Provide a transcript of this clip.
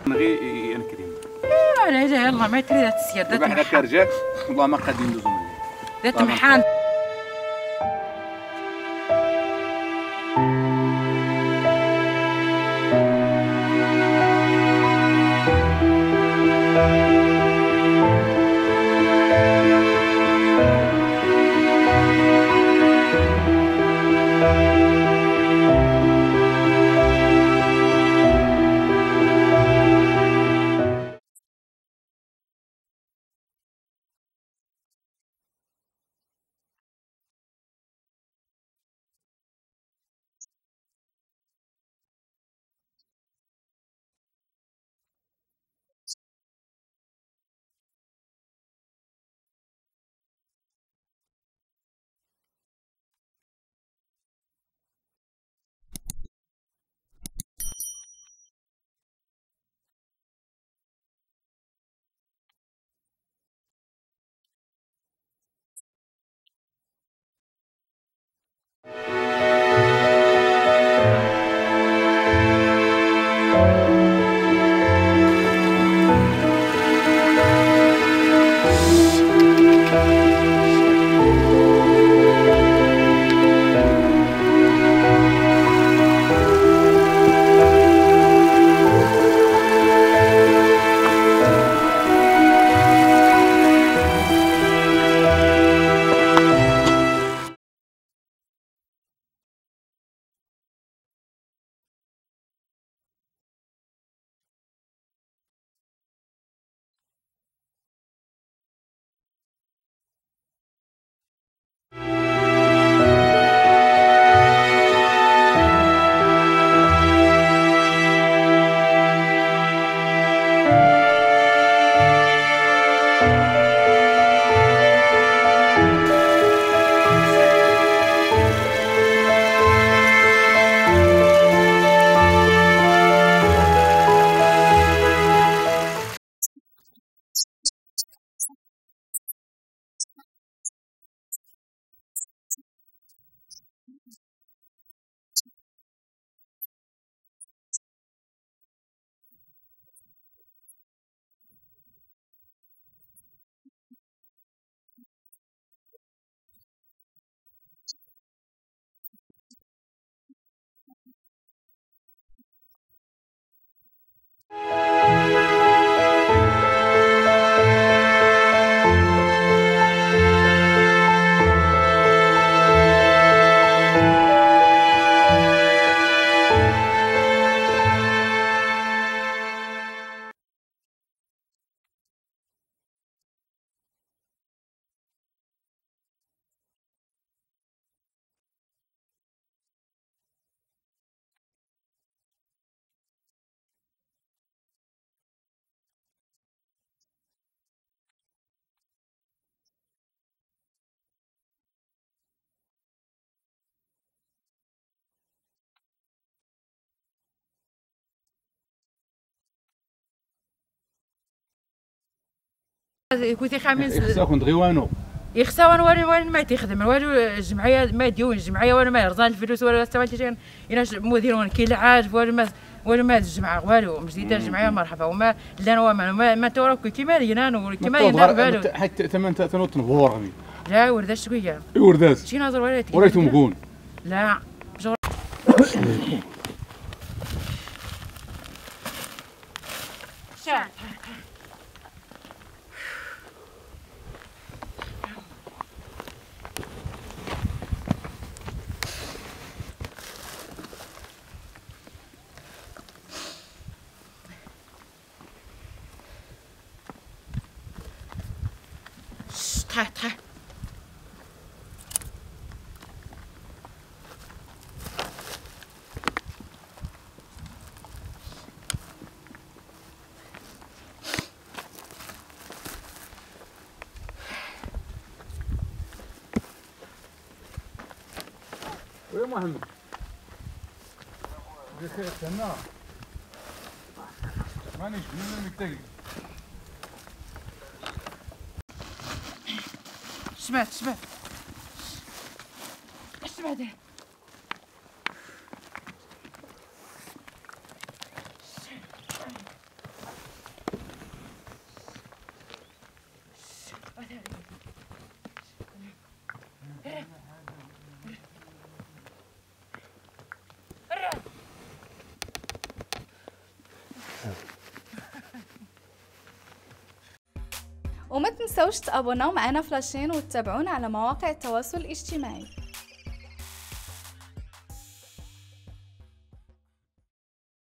غير ينكرين لا لا يلا ما تريد تسير دابا حنا كرجال والله ما قادين ندوزو من الليل ذات محان. كنتي خامس يخساكم غيوانو يخساون وين ما تخدم والو الجمعيه ما ديون الجمعيه ولا ما يرضى الفلوس ولا حتى الا مديرون كي العاج ولا ما الجمعه والو مجديده الجمعيه مرحبا وما لا ما توراك كيما ينانو كيما ينانو والو حتى ثمن تنوط نفورني لا وردات شويه وردات شي ناظر وريتهم مكون لا تخ ويا محمد بخير استنى مانيش من المكتب سمعت وما تنسوش تابوناو معنا فلاشين وتتابعونا على مواقع التواصل الاجتماعي.